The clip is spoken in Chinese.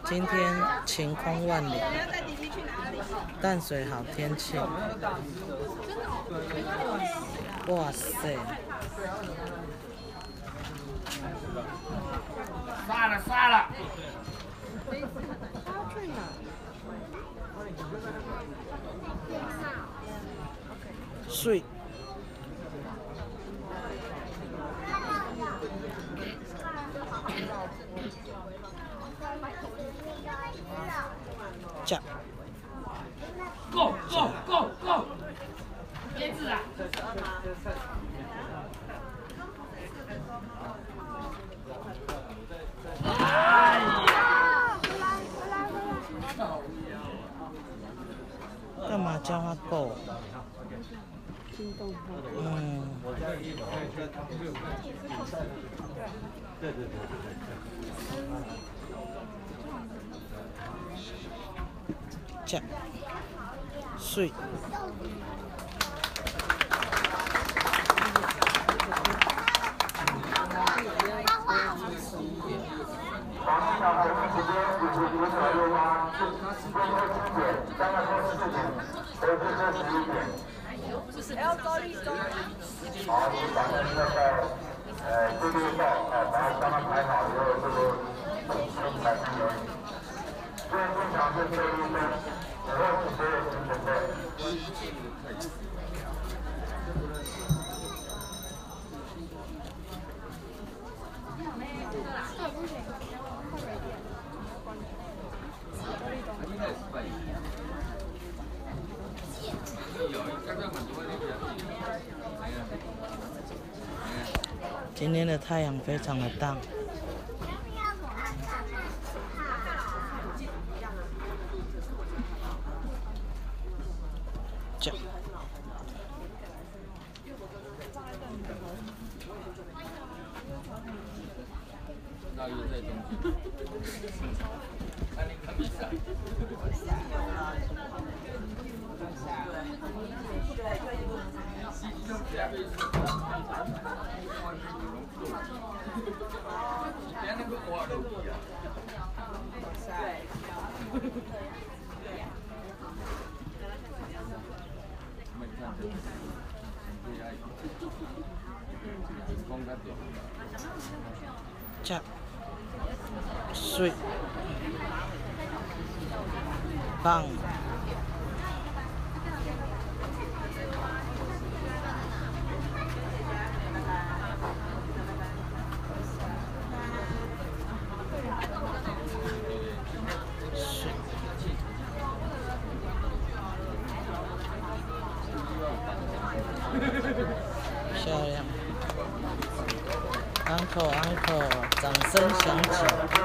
今天晴空万里，淡水好天气。哇塞！ 杀了！ 水。加。 Go！ 椰子啊！哎呀！ 干嘛叫他 go？ 对。 加。水。 要高丽中。 好，你把那个这个报把它刚刚排好以后，这个先排成人。现在现场是这一分，以后是所有人准备。 今天的太阳非常的大。这样。 大约在中间。看比赛。 加水棒。漂亮 ，uncle， 掌声响起。